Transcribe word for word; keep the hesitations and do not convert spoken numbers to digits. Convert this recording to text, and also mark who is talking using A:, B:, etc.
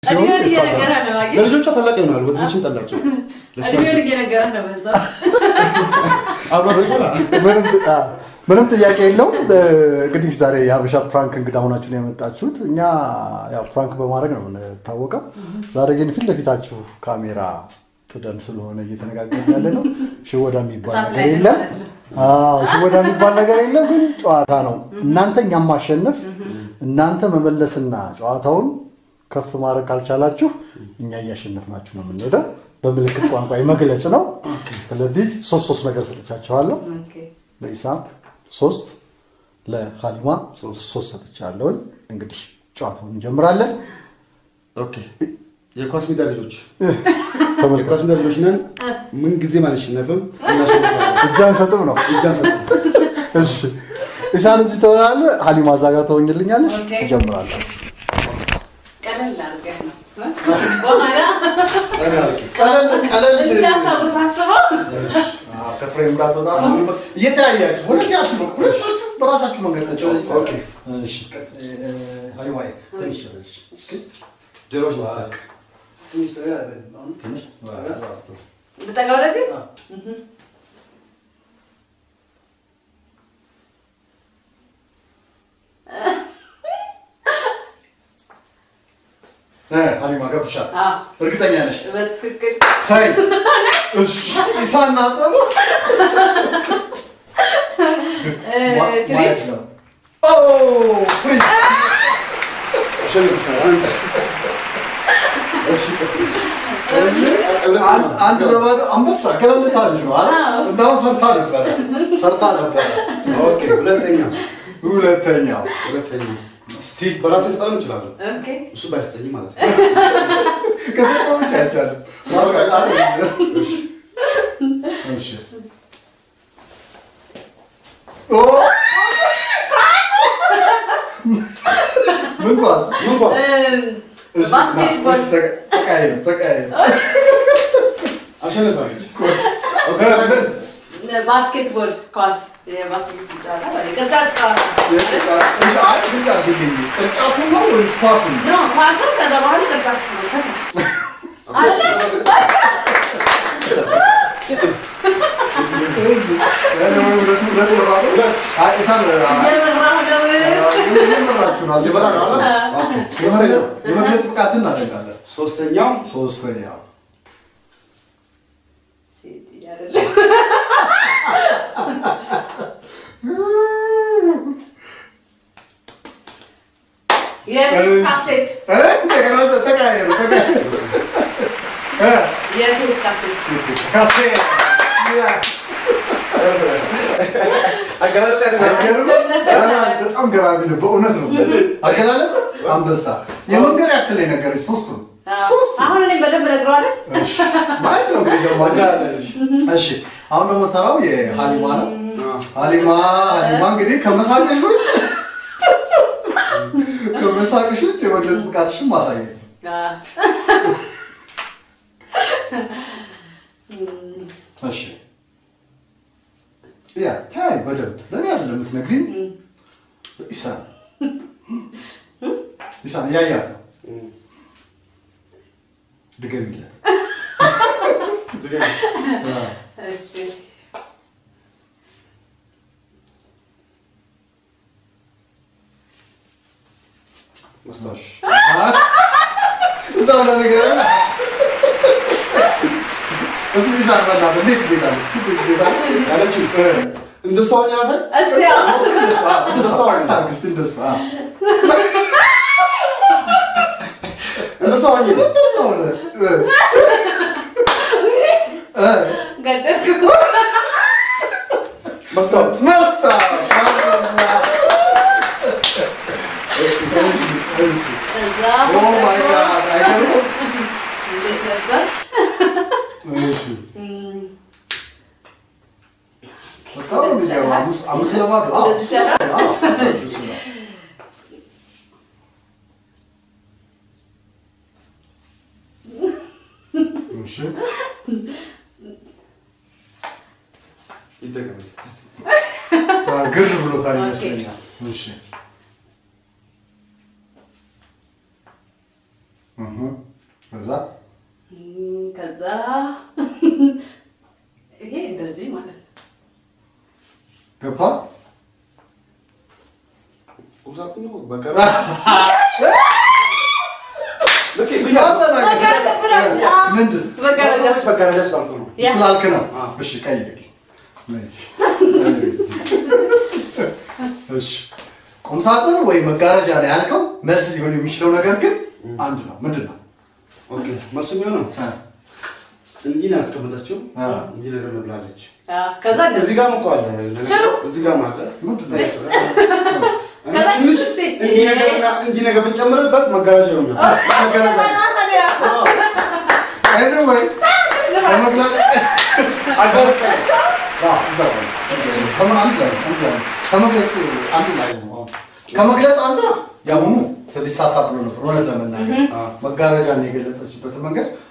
A: ሲሆን
B: ለልጆቿ ታላቅ ይሆናል ወጥሽን ጠላቸው
A: አዲዮን እየነገረ ነው በዛ
B: አብሮ በቆላ
C: ምንም ጥያቄ የለውም እንግዲህ ዛሬ የሀበሻ ፕራንክ እንግዳ ሆናችሁ ነው የመጣችሁት እኛ ያው ፕራንክ በማድረግ ነው የምንታወቀው ዛሬ ግን ፊት ለፊታችሁ ካሜራ ጥደን ስለሆነ እየተነጋገርን ያለ ነው ሽወዳ የሚባል ነገር የለም አዎ ሽወዳ የሚባል ነገር የለም ግን ጨዋታ ነው እናንተኛ ማሸነፍ እናንተ መመለስና ጨዋታውን ከፍ ማድረግ ካልቻላችሁ እኛ ያሸነፍናችሁ ነው የምንሄደው በምልክት ቋንቋ ይመግለጽ ነው ስለዚህ ሶስት ሶስት ነገር ሰጥቻችኋለሁ ኦኬ ለኢሳም ሶስት ለሃሊማ ሶስት ሰጥቻለሁ እንግዲህ ጨዋታውን እንጀምራለን ኦኬ
B: የኳስ ሜዳ ልጆች የኳስ ሜዳ ልጆች ነን ምን ጊዜ ማለት ሽነፍም
C: እጃን ሰጥም ነው
B: እጃን ሰጥም
C: እሺ ኢሳን እዚህ ተወራለ ሃሊማ ዛጋ ተወኝልኛለሽ እንጀምራለን
A: ቀለል አድርገህ ነው በኋላ
C: ቀለል ቀለል
A: እንዳታወሳስበው
C: አዎ ከፍሬም ጋር ተወጣ እየተያያችሁ ወደዚህ አትበቁ ሁለታችሁ በራሳችሁ መንገድ ተጫወቱ ኦኬ እሺ ሃሊማ ትንሽ ረጅ እስኪ
B: ጀሮሽ ማስታክ
D: ትንሽ ተያያለ ነው
C: ትንሽ
A: በተጋው ለዚህ
C: ሃሊማ ገብሻል
A: አዎ
C: እርግጠኛ ነሽ
A: በትክክል
C: ታይ እሺ ኢሳና አጠሩ
A: እ ትሪት
C: ኦ ፍሪ አንድ ለባዶ አንበሳ ከለለሳልሽ ነው አይደል እንዳው ፈርታ ነበር ፈርታ ነበር
B: ኦኬ ሁለተኛ
C: ሁለተኛ
B: ሁለተኛ እስቲ በራስ ተጣለም ይችላል
A: ኦኬ
B: እሱ ባይስተኝ ማለት ነው
C: ከሰጠው ብቻ አይቻልም ማርቃታ እሺ እሺ ኦ ምን ኳስ
B: ምን ኳስ
A: ባስኬትቦል
C: ተቃይ ተቃይ
B: አሸነፋለች
C: ኦኬ
A: ባስኬትቦል ኳስ የባስኬትቦል ጨዋታ ማለት ቅርጫት ጨዋታ
C: እሺ አይ ቅርጫት ግን ቅርጫቱ ነው ወይስ ኳሱ
A: ነው ኳሱ ከዛ በኋላ ቅርጫት ነው
B: ሶስተኛው
C: ሶስተኛው
A: ሲቲ አይደለም የካሴት
C: እ ተገራዘ ተቃየሩ ተቃየሩ እ
A: የካሴት
C: ካሴት ያ
B: አገላለጽ
C: በጣም ገራሚ ነው በእውነት ነው አገላለጽ አንበሳ የመንገር ያክል ነገሮች ሶስቱ ሶስቱ
A: አሁን እኔ በደንብ ነግረዋለሁ
C: እሺ ማለት ነው እንግዲህ እሺ አሁን ደግሞ ተራው የሃሊማ ነው ሃሊማ ሃሊማ እንግዲህ ከመሳቀሽ ውጭ ከመሳቀሽ ውጭ የመግለጽ ብቃትሽን ማሳየት እሺ ያ ታይ በደንብ ለኔ አይደለም የምትነግሪኝ ኢሳን ኢሳን ያያት ነው ድገሚለት
A: እሺ
B: ማስታወሽ
C: እዛው ለነገርና እዚህ ኢሳን ባላ በሌት ቤታል ቤታል
B: ያለችው እንደሱ አሁን ያሳይ
A: እስቲ አሁን
C: እንደሱ አርግስት እንደሱ
B: እንደሱ አሁን
C: እንደሱ እ
A: ገደልኩ
B: መስታወት
C: መስታወት
A: እዛ
C: ኦ ማይ ጋድ አይገርም
A: እንዴት ነበር
C: እሺ በጣም ነው አምስት አምስት ለባዶ አዎ አዎ እሺ
B: ይደገም
C: ግር ብሎታል ይመስለኛል እሺ እህ ከዛ
A: ከዛ ይሄ እንደዚህ ማለት
C: ገባ
B: ቁምሳጥኑ በቀራ ለኪ
C: ያንተ ነገር ምንድን
A: በቀረጃ
B: በቀረጃ ስላልኩ ነው
C: ስላልክ ነው እሺ ቀይር ነዚ እሺ ቁምሳጥን ወይ መጋረጃ ነው ያልከው መልስ ሊሆን የሚችለው ነገር ግን አንድ ነው ምንድነው
B: ኦኬ መልስ የሚሆነው እንዲህ ነው ያስቀመጠችው እንዲህ ነገር መብላለች
A: ከዛ
B: እዚህ ጋር እኮ አለ እዚህ ጋር ማለት
C: ምንድነው
A: ከዛ
B: እንዲህ ነገር እንዲህ ነገር ብንጨምርበት መጋረጃ ይሆናል መጋረጃ
C: anyway ለመግለጽ
B: አገር
C: አዛው ከማን ጋር ከመግለጽ አንድ ላይ ነው ከመግለጽ አንፃር ያውኑ ተቢሳሳ ብሎ ነው ሮነ ለመናገር መጋረጃን የገለጸችበት መንገድ